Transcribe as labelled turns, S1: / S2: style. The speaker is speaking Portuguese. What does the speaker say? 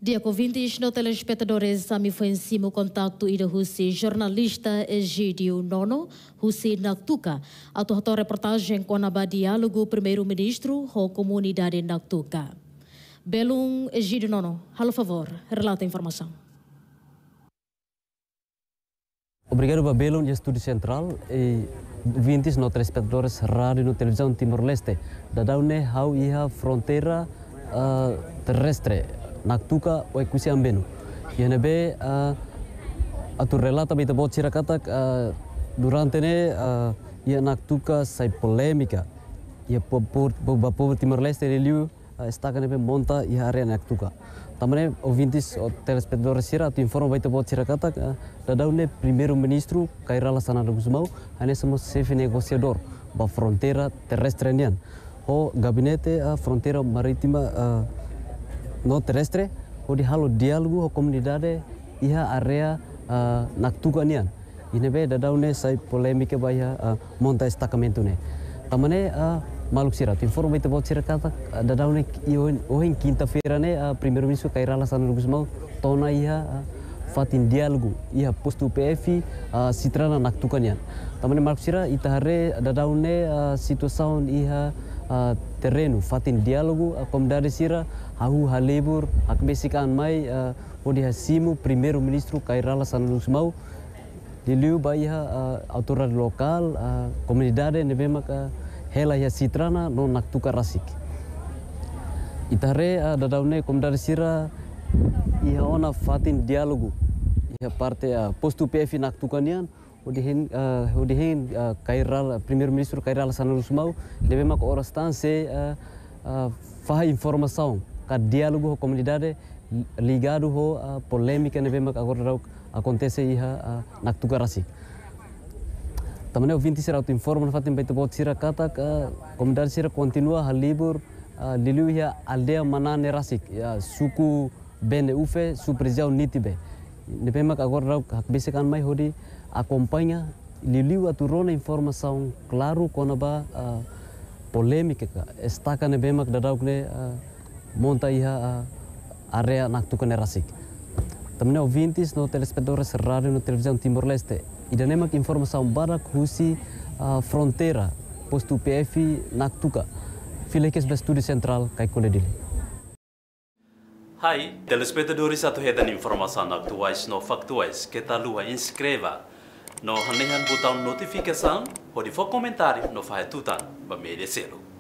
S1: Dia convintes no telespectadores, a mim foi em cima o contato e o jornalista Egídio Nono, Hussi Naktuka, a reportagem com a diálogo primeiro-ministro da comunidade Naktuka. Belum Egídio Nono, por favor, relata a informação.
S2: Obrigado, Babelon, e Estúdio Central e ouvintes no telespectadores rádio no televisão Timor-Leste. Da daune how iha fronteira terrestre Naktuka o ekusi ambeno. E nebe atu relata bita bot sirakatak durante ne ia Naktuka sai polêmica. Ia povo Timor-Leste reliu está nebe monta ia area Naktuka. Também ouvintes o telespectadores sira tu informa bita bot sirakatak da daune primeiro-ministro Kairala Sanada Gusmau ane somos chefe negociador ba fronteira terrestre nian. O gabinete fronteira marítima no terrestre, onde halo diálogo com a comunidade e a área Naktuka nian. E nebe da daune sai polêmica bahia monta destacamento ne. Tamane maluk sira, tu informa itu bot sira kata da daune ohin quinta-feira ne primeiro-ministro Kairala Sanada Gusmau tona ia fatin diálogo ia posto PF sitrana Naktuka nian. Tamane maluk sira itahare da daune situação ia terreno fatin diálogo a comunidade sira hahu halebur akbesikan mai odi hasimu primeiro-ministro Kairala Sanada Gusmau diliu baiha autoridade lokal comunidade nebema hela ya sitrana no Naktuka rasik itare dadaune comunidade sira iha ona fatin diálogo iha parte posto PF Naktuka nian odihin Kairala primeiro-ministro Kairala Sanada Gusmau deve mak orastan se faz informação ka diálogo com a comunidade ligado ho polêmica deve mak agora acontece iha Naktuka rasik. Também ouvintes sira tu informa fatin bait bot sira kata comunidade sira continua halibur lilu iha aldea manane rasik ya suku bene ufe suprezau nitibe. Deve mak agora hakbesikan mai hodi acompanha Liliu aturona informação claro quando ba polêmica está kana bemak dadaukne monta iha area Naktuka nerasik. Também ouvintes no telespectadores rádio no televisão Timor-Leste idanemak informação barak husi fronteira posto PF Naktuka filekes ba Estúdio Central kai koledili.
S3: Hai, telespectadores atuhedan informação atuais no factuais que tal lua inscreva no hanehan botão notificação ou de for comentário no faz tutan ba media selo.